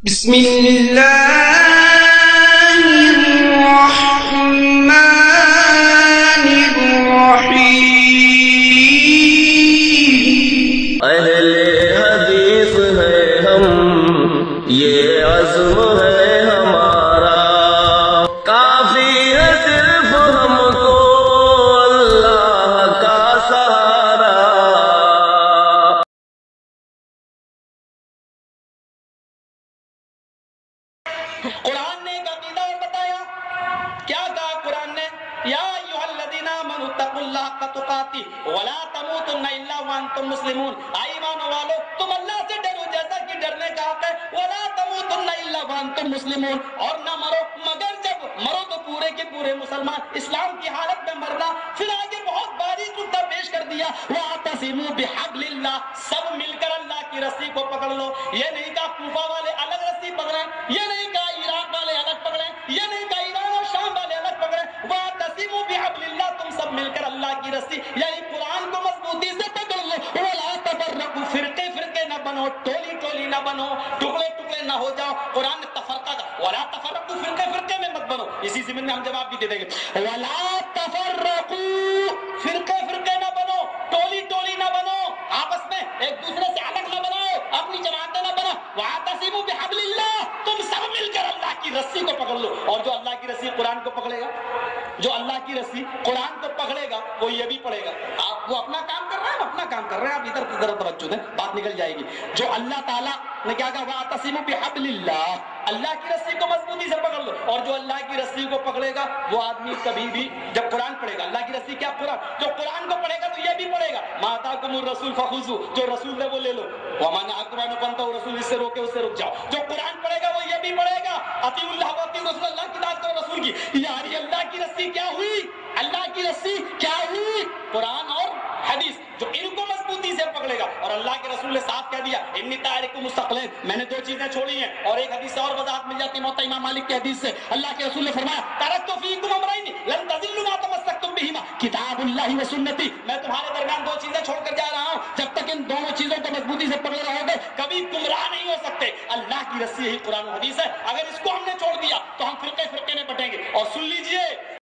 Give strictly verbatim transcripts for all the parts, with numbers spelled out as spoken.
بسم اللہ الرحمن الرحیم۔ اہل حدیث ہے ہم، یہ عزم ہے ہمارا، کافی ہے صرف ہم کو اللہ کا سہارا۔ قرآن نے ایک عقیدہ اور بتایا، کیا کہا قرآن نے؟ یا ایھا الذین آمنوا اتقوا اللہ حق تقاتہ ولا تموتن الا وانتم مسلمون۔ اے ایمان والو، تم اللہ سے ڈرو جیسا کہ ڈرنے کا حق ہے، ولا تموتن الا وانتم مسلمون، اور نہ مرو مگر جب مرو تو پورے کے پورے مسلمان، اسلام کی حالت میں مرنا۔ پھر آگے بہت باریک نقطہ پیش کر دیا، واعتصموا بحبل اللہ، سب مل کر اللہ کی رسی کو پکڑ لو۔ یہ نہیں کہا کوفہ والے الگ رسی پکڑیں، یہ نہیں کہا عراق والے الگ پکڑیں، یہ نہیں کہا ایران اور شام والے الگ پکڑیں، واعتصموا بحبل اللہ، تم سب مل کر اللہ کی رسی یعنی قرآن کو مضبوطی سے پکڑ لو۔ ولا تفرقوا، فرقے فرقے نہ بنو، ٹولی ٹولی نہ بنو، ٹکڑے ٹکڑے نہ ہو جاؤ۔ قرآن نے تفرقہ کا، ولا تفرقوا، فرقے فرقے میں مت بنو، اسی ضمن میں ہم جواب بھی دے دیں گے۔ ولا تفرقوا، فرقے فرقے نہ بنو، ٹولی ٹولی نہ بنو، آپس میں ایک دوسرے سے الگ نہ بناؤ، اپنی جماعتیں نہ بناؤ۔ واعتصموا بحبل اللہ، تم سب مل کر اللہ کی رسی کو پکڑ لو۔ اور جو اللہ کی رسی قرآن کو پکڑے گا، جو اللہ کی رسی قرآن کو پکڑے گا، وہ یہ بھی پڑھے گا۔ آپ وہ اپنا کام کر رہے ہیں، ہم اپنا کام کر رہے ہیں، آپ ادھر کی طرف توجہ دیں، بات نکل جائے گی۔ جو اللہ تعالیٰ نے کیا کہا، واعتصموا بحبل اللہ، اللہ کی رسی کو مضبوطی سے پکڑ لو۔ اور جو اللہ کی رسی کو پکڑے گا وہ آدمی کبھی بھی، جب قرآن پڑھے گا، اللہ کی رسی کیا قرآن، جو قرآن کو پڑھے گا تو یہ بھی پڑھے گا، ما آتاکم الرسول فخذوہ، جو رسول ہے وہ لے لو، وما نہاکم عنہ فانتہوا، رسول اس سے روکے اس سے رک جاؤ۔ جو قرآن پڑھے گا وہ یہ بھی پڑھے گا، اطیعوا اللہ واطیعوا الرسول، اللہ کی اطاعت کرو رسول کی۔ یاری اللہ کی رسی کیا ہوئی، اللہ کی رسی کیا ہوئی، قرآن اور حدیث۔ جو ان کو مضبوطی سے پکڑے گا، اور اللہ کے رسول نے صاف کہہ دیا، انی تارک مستقلین، میں نے دو چیزیں چھوڑی ہیں، اور ایک حدیث سے اور وضاحت مل جاتی ہے موطا امام مالک کی حدیث سے۔ اللہ کے رسول نے فرمایا، ترکت فیکم امرین لن تضلوا ما تمسکتم بہما، کتاب اللہ و سنتی، میں تمہارے درمیان دو چیزیں چھوڑ کر جا رہا ہوں، جب تک ان دونوں چیزوں کو مضبوطی سے پکڑے رہو گے کبھی گمراہ نہیں ہو سکتے۔ اللہ کی رسی یہی قرآن و حدیث ہے، اگر اس کو ہم نے چھوڑ دیا تو ہم فرقے فرقے میں بٹیں گے۔ اور سن لیجئے،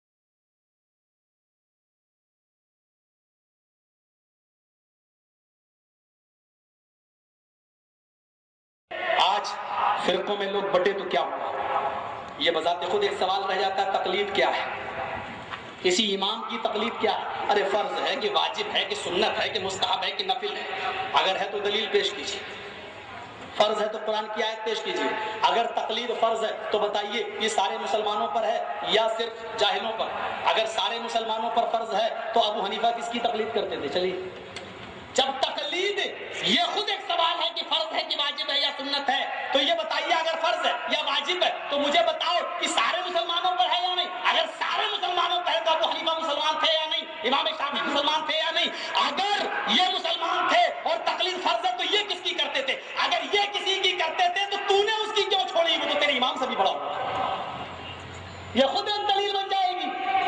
آج فرقوں میں لوگ بٹے تو کیا ہوا، یہ بذات خود ایک سوال رہ جاتا ہے، تقلید کیا ہے، کسی امام کی تقلید کیا ہے؟ ارے فرض ہے کہ واجب ہے کہ سنت ہے کہ مستحب ہے کہ نفل ہے؟ اگر ہے تو دلیل پیش کیجیے۔ فرض ہے تو قرآن کی آیت پیش کیجیے۔ اگر تقلید فرض ہے تو بتائیے یہ سارے مسلمانوں پر ہے یا صرف جاہلوں پر؟ اگر سارے مسلمانوں پر فرض ہے تو ابو حنیفہ کس کی تقلید کرتے تھے؟ چلیے، جب تقلید یہ خود ایک سوال ہے کہ فرض ہے کہ واجب ہے یا سنت ہے، تو یہ بتائیے اگر فرض ہے یا واجب ہے تو مجھے بتاؤ کہ سارے مسلمانوں پر ہے یا نہیں؟ اگر سارے مسلمانوں پر ہے تو ابو حنیفہ مسلمان تھے یا نہیں؟ امام شافعی مسلمان تھے یا نہیں؟ اگر یہ مسلمان تھے اور تقلید فرض ہے تو یہ کس کی کرتے تھے؟ اگر یہ کسی کی کرتے تھے تو تو نے اس کی کیوں چھوڑی؟ وہ تو تیرے امام سے بھی بڑا ہوگا، یہ خود ایک دلیل بن جائے گی۔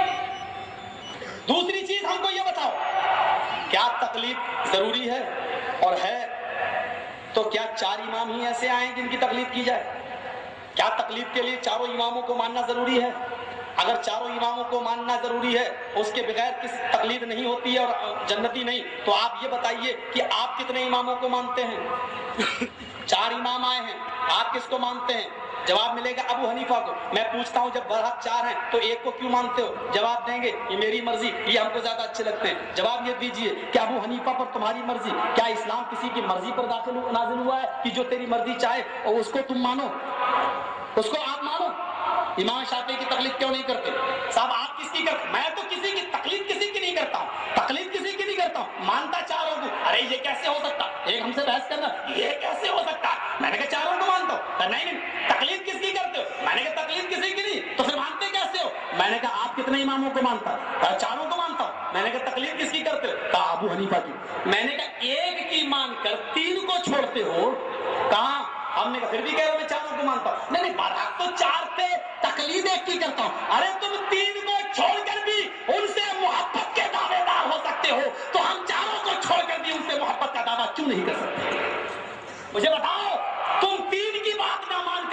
دوسری چیز ہم کو یہ بتاؤ، کیا تقلید ضروری ہے؟ اور ہے تو کیا چار امام ہی ایسے آئے جن کی تقلید کی جائے؟ کیا تقلید کے لیے چاروں اماموں کو ماننا ضروری ہے؟ اگر چاروں اماموں کو ماننا ضروری ہے، اس کے بغیر کس تقلید نہیں ہوتی ہے اور جنتی نہیں، تو آپ یہ بتائیے کہ آپ کتنے اماموں کو مانتے ہیں؟ چار امام آئے ہیں، آپ کس کو مانتے ہیں؟ جواب ملے گا ابو حنیفہ کو۔ میں پوچھتا ہوں جب برحق چار ہیں تو ایک کو کیوں مانتے ہو؟ جواب دیں گے یہ میری مرضی، یہ ہم کو زیادہ اچھے لگتے ہیں۔ جواب یہ دیجئے کہ ابو حنیفہ پر تمہاری مرضی، کیا اسلام کسی کی مرضی پر داخل نازل ہوا ہے کہ جو تیری مرضی چاہے اور اس کو تم مانو، اس کو آپ مانو؟ امام شافعی کی تقلید کیوں نہیں کرتے؟ صاحب آپ کس کی کرتے؟ میں تو کسی کی تقلید کسی کی نہیں کرتا ہوں، تقلید کسی کی نہیں کرتا ہوں، مانتا چاروں کو۔ ارے یہ کیسے ہو سکتا؟ ایک ہم سے بحث کرنا، یہ کیسے ہو سکتا؟ میں نے کہا چاروں کو مانتا ہوں۔ نہیں نہیں، تقلید کس کی کرتے ہو؟ میں نے کہا تقلید کسی کی نہیں، تو پھر مانتے کیسے ہو؟ میں نے کہا آپ کتنے اماموں کو مانتا؟ کہا چاروں کو مانتا ہوں۔ میں نے کہا تقلید کس کی کرتے ہو؟ کہا ابو حنیفہ کی۔ میں نے کہا ایک کی مان کر تین کو چھوڑتے ہو؟ کہاں؟ ہم نے کہا پھر بھی کہہ رہے میں چاروں کو مانتا ہوں۔ نہیں نہیں، برحق تو چار تھے، تقلید ایک کی کرتا ہوں۔ ارے تم تین کو چھوڑ کر بھی ان سے محبت کے دعوے دار ہو سکتے ہو، تو ہم چاروں کو چھوڑ کر بھی ان سے محبت کا دعویٰ کیوں نہیں کر سکتے؟ مجھے بتاؤ، تم تین کی بات نہ مان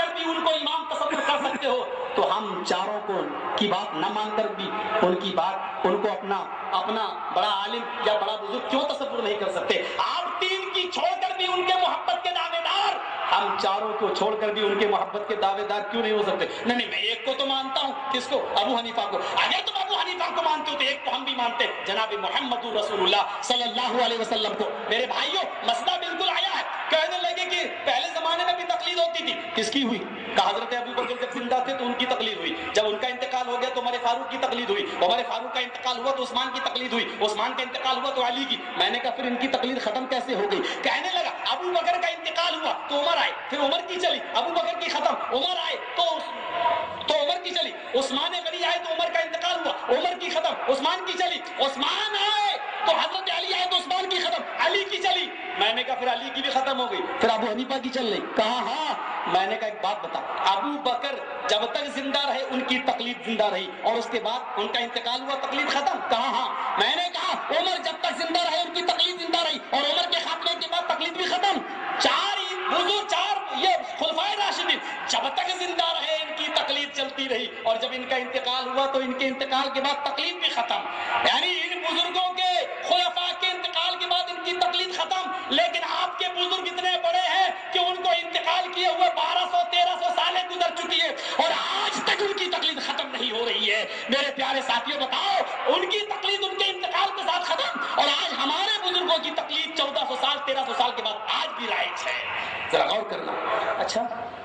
تو ہم چاروں کو کی بات نہ مان کر بھی ان کی بات ان کو اپنا اپنا بڑا عالم یا بڑا بزرگ کیوں تصور نہیں کر سکتے؟ آپ تین کی چھوڑ کر بھی ان کے محبت کے دعوے دار، ہم چاروں کو چھوڑ کر بھی ان کے محبت کے دعوے دار کیوں نہیں ہو سکتے؟ نہیں نہیں میں ایک کو تو مانتا ہوں، کس کو؟ ابو حنیفہ کو۔ اگر تم ابو حنیفہ کو مانتے ہو تو ایک کو ہم بھی مانتے، جناب محمد رسول اللہ صلی اللہ علیہ وسلم کو۔ میرے بھائیوں مسئلہ بالکل آیا ہے، کہنے لگے کہ پہلے زمانے میں بھی تقلید ہوتی تھی، کس کی ہوئی؟ کہ حضرت ابو بکر جب زندہ تھے تو ان کی تقلید ہوئی، جب ان کا انتقال ہو گیا تو عمر فاروق کی تقلید ہوئی، عمر فاروق کا انتقال ہوا تو عثمان کی تقلید ہوئی، عثمان کا انتقال ہوا تو علی کی۔ میں نے کہا پھر ان کی تقلید ختم کیسے ہو گئی؟ کہنے لگا ابو بکر کا انتقال ہوا تو عمر آئے، پھر عمر کی چلی، ابو بکر کی ختم، عمر آئے تو تو عمر کی چلی، عثمان غنی آئے تو عمر کا انتقال ہوا، عمر کی ختم، عثمان کی چلی، عثمان آئے تو حضرت علی آئے تو عثمان کی ختم، علی کی چلی۔ میں نے کہا پھر علی کی بھی ختم ہو گئی، پھر ابو حنیفہ کی چل رہی۔ کہا ہاں۔ میں نے کہا ایک بات بتا، ابو بکر جب تک زندہ رہے ان کی تقلید زندہ رہی اور اس کے بعد ان کا انتقال ہوا تقلید ختم؟ کہا ہاں۔ میں نے کہا عمر جب تک زندہ رہے ان کی تقلید زندہ رہی اور عمر کے خاتمے کے بعد تقلید بھی ختم۔ چار بزرگ، چار یہ خلفائے راشدین جب تک زندہ رہے ان کی تقلید چلتی رہی اور جب ان کا انتقال ہوا تو ان کے انتقال کے بعد تقلید بھی ختم۔ یعنی ان بزرگوں کے خلفاء کے انتقال کے بعد ان کی تقلید ختم، لیکن آپ کے بزرگ اتنے بڑے ہیں کہ ان کو انتقال کیے ہوئے بارہ سو تیرہ سو سالیں گزر چکی ہے اور آج تک ان کی تقلید ختم نہیں ہو رہی ہے۔ میرے پیارے ساتھیوں بتاؤ، ان کی تقلید ان کے انتقال کے ساتھ ختم اور آج ہمارے بزرگوں کی تقلید چودہ سو سال تیرہ سو سال کے بعد آج بھی رائج ہے۔ ذرا غور کرنا۔ اچھا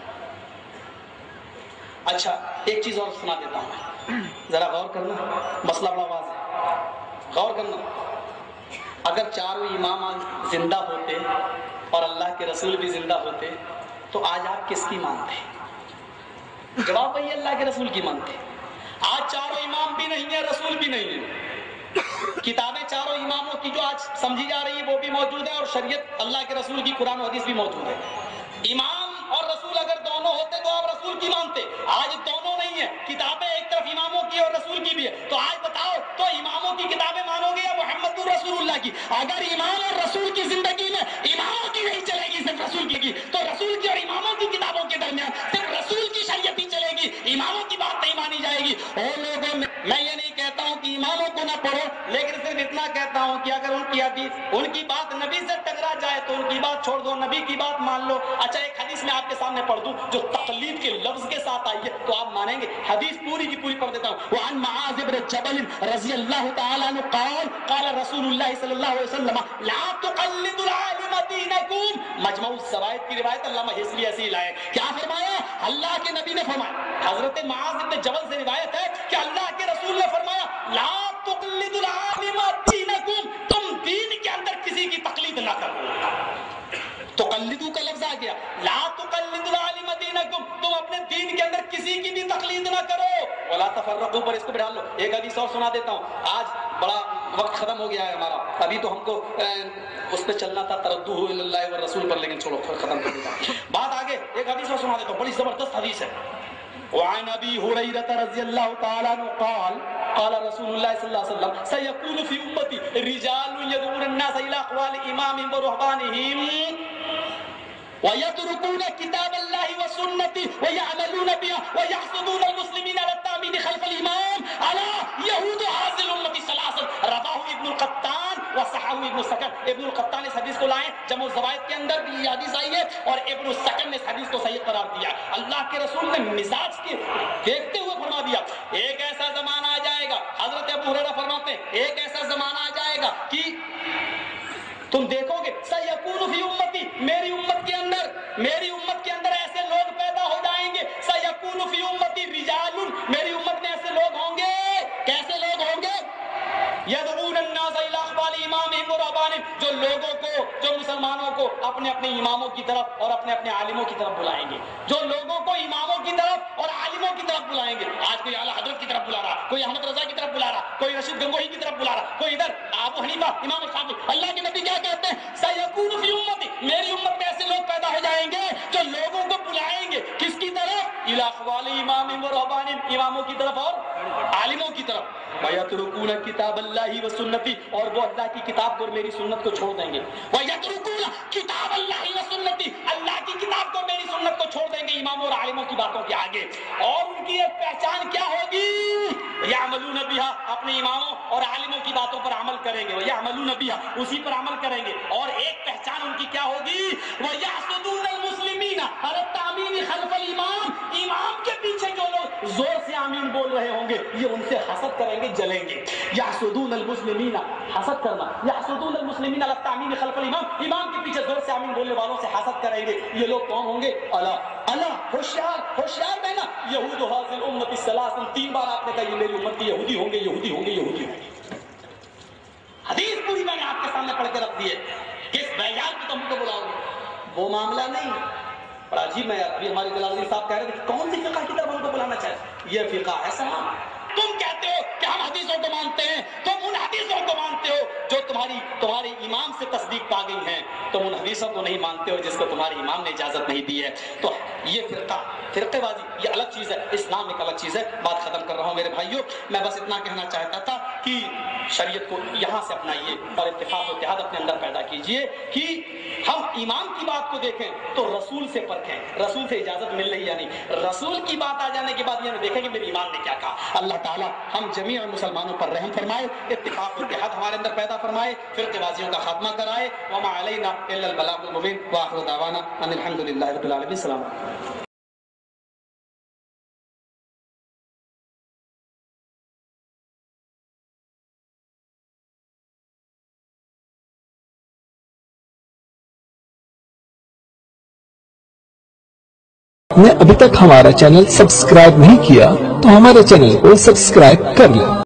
اچھا ایک چیز اور سنا دیتا ہوں میں، ذرا غور کرنا، مسئلہ بڑا واضح ہے، غور کرنا۔ اگر چاروں امام زندہ ہوتے اور اللہ کے رسول بھی زندہ ہوتے تو آج آپ کس کی مانتے؟ جواب وہی اللہ کے رسول کی مانتے۔ آج چاروں امام بھی نہیں ہے، رسول بھی نہیں ہے، کتابیں چاروں اماموں کی جو آج سمجھی جا رہی ہے وہ بھی موجود ہے اور شریعت اللہ کے رسول کی قرآن و حدیث بھی موجود ہے۔ امام اور رسول اگر دونوں ہوتے تو آپ رسول کی مانتے، آج دونوں نہیں ہے، کتابیں ایک طرف اماموں کی اور رسول کی بھی ہے، تو آج بتاؤ تو اماموں کی کتابیں مانو گے یا محمد رسول اللہ کی؟ اگر امام اور رسول کی زندگی میں اماموں کی نہیں چلے گی صرف رسول کی تو رسول کی اور اماموں کی کتابوں کے درمیان صرف رسول کی شریعت ہی چلے گی، اماموں کی بات نہیں مانی جائے گی۔ اور لوگوں میں میں یہ نہیں کہتا ہوں کہ اماموں کو نہ پڑھو، لیکن صرف اتنا کہتا ہوں کہ اگر ان کی حدیث ان کی بات نبی سے ٹکرا جائے تو ان کی بات چھوڑ دو، نبی کی بات مان لو۔ اچھا ایک حدیث میں آپ کے سامنے پڑھ دوں جو تقلید کے لفظ کے ساتھ آئی ہے تو آپ مانیں گے، حدیث پوری کی پوری پڑھ دیتا ہوں۔ وعن معاذ بن جبل رضی اللہ تعالی عنہ قال قال رسول اللہ صلی اللہ علیہ وسلم لا تقلدوا العالم دینکم، مجموع الزوائد کی روایت علامہ حسبی ایسی لائے۔ کیا فرمایا؟ اللہ کے نبی نے فرمایا، حضرت معاذ بن جبل سے روایت ہے کہ اللہ کے رسول نے فرمایا لا تقلدوا العالم دینکم، تم دین کے اندر کسی کی تقلید نہ کرو۔ تقلدو کا لفظ آ گیا، لا تقلدوا العالم دینکم، تم اپنے دین کے اندر کسی کی بھی تقلید نہ کرو۔ ولا تفرقوا، پر اس کو بڑھا لو۔ ایک حدیث اور سنا دیتا ہوں، آج بڑا وقت ختم ہو گیا ہے ہمارا، ابھی تو ہم کو اس پہ چلنا تھا تردوہ الی اللہ والرسول پر، لیکن چھوڑو ختم کر دیتا بات آگے۔ ایک حدیث اور سنا دیتا ہوں، بڑی زبردست حدیث ہے۔ وعن ابی ہریرہ رضی اللہ تعالی عنہ قال قال رسول اللہ صلی اللہ علیہ وسلم سيكون في امتی رجال يدعون الناس الى اقوال امام ورهبانهم ويتركون كتاب الله وسنتي ويعملون بها ويحسدون المسلمين على التعبيد خلف الامام على يهود هذه الامه ثلاثه، رواه ابن القطان وصححه ابن السكن۔ ابن القطان اس حدیث کو لائے، جمع الزوائد کے اندر بھی یہ حدیث آئی ہے اور ابن السکن نے اس حدیث کو صحیح قرار دیا۔ اللہ کے رسول نے مزاج کے دیکھتے ہوئے فرما دیا ایک ایسا زمانہ آ جائے گا، حضرت ابو ہریرہ فرماتے ہیں ایک ایسا زمانہ آ جائے گا کہ تم دیکھو گے سیکون فی امتی، میری امت کے اندر میری امت کے اندر ایسے لوگ پیدا ہو جائیں گے، سیکون فی امتی رجال، میری امت میں ایسے لوگ ہوں گے، کیسے لوگ ہوں گے؟ یدعون الناس الی اقوال امامہم ورہبانہم، جو لوگوں کو جو مسلمانوں کو اپنے اپنے اماموں کی طرف اور اپنے اپنے عالموں کی طرف بلائیں گے، جو لوگوں کو اماموں کی طرف اور عالموں کی طرف بلائیں گے۔ آج کوئی اعلیٰ حضرت کی طرف بلا رہا، کوئی احمد رضا کی طرف بلا رہا، کوئی رشید گنگوہی کی طرف بلا رہا، کوئی ادھر ابو حنیفہ امام شافعی۔ اللہ کے نبی کیا کہتے ہیں؟ سیکون فی امتی، میری امت میں ایسے لوگ پیدا ہو جائیں گے جو لوگوں کو بلائیں گے کس کی طرف؟ الی اقوال امامہم ورہبانہم، اماموں کی طرف اور عالموں کی طرف۔ वयतरुकून किताबल्लाहि व सुन्नती, और वो अल्लाह की किताब को और मेरी सुन्नत को छोड़ देंगे। वयतरुकून किताबल्लाहि व सुन्नती, अल्लाह की किताब को मेरी सुन्नत को छोड़ देंगे इमामों और आलिमों की बातों के आगे। और उनकी एक पहचान क्या होगी? यामलून बिहा, अपने इमामों और आलिमों की बातों पर अमल करेंगे। वो यामलून बिहा, उसी पर अमल करेंगे। और एक पहचान उनकी क्या होगी? वो यासुदून अल मुस्लिमीन अला तामीन खल्फल इमाम, इमाम के पीछे जो लोग जोर से आमीन बोल रहे होंगे ये उनसे हसद करेंगे, जलेंगे। यासुदून अल मुस्लिमीन, हसद करना, यासुदून अल मुस्लिमीन अला तामीन खल्फल इमाम, इमाम के पीछे जोर से आमीन बोलने वालों से हसद करेंगे। ये लोग कौन होंगे? अला अला, होशियार होशियार रहना। यहूद हाज़िल उम्मत सलासन, तीन बार आपने कहा ये मेरी उम्मत के यहूदी होंगे, यहूदी होंगे, यहूदी होंगे। हदीस पूरी मैंने आपके सामने पढ़ के रख दी है। किस बेयान को तुम हमको बुलाओगे? वो मामला नहीं। बड़ा अजीब, मैं अभी हमारे जलालुद्दीन साहब कह रहे थे कौन सी फिक़ा की तरफ हमको बुलाना चाहिए? ये फिक़ा है साहब। तुम कहते हो कि हम हदीसों को मानते हैं, तुम उन हदीसों को मानते हो जो तुम्हारी तुम्हारे इमाम से तस्दीक पा गई हैं। तुम उन हदीसों को नहीं मानते हो जिसको तुम्हारे इमाम ने इजाजत नहीं दी है। तो ये फिरका, फिरकेबाजी, ये अलग चीज है, इस्लाम एक अलग चीज है। बात खत्म कर रहा हूं मेरे भाइयों। मैं बस इतना कहना चाहता था कि शरीयत को यहां से अपनाइए और इत्तेफाक और इत्तेहाद अपने अंदर पैदा कीजिए कि हम इमाम की बात को देखें तो रसूल से परखें, रसूल से इजाजत मिल रही है या नहीं। रसूल की बात आ जाने के बाद ये देखें कि मेरे इमाम ने क्या कहा। अल्लाह ताला हम जमीअ मुसलमानों पर रहम फरमाए, इत्तिफाक और इत्तेहाद हमारे अंदर पैदा फरमाए, फिरकेबाजियों का खात्मा कराए। व मा अलैना इल्लल बलागुल मुबीन व आखिरु दावाना अनिल हम्दुलिल्लाहि रब्बिल आलमीन। सलाम। आपने अभी तक हमारा चैनल सब्सक्राइब नहीं किया तो हमारे चैनल को सब्सक्राइब कर लें।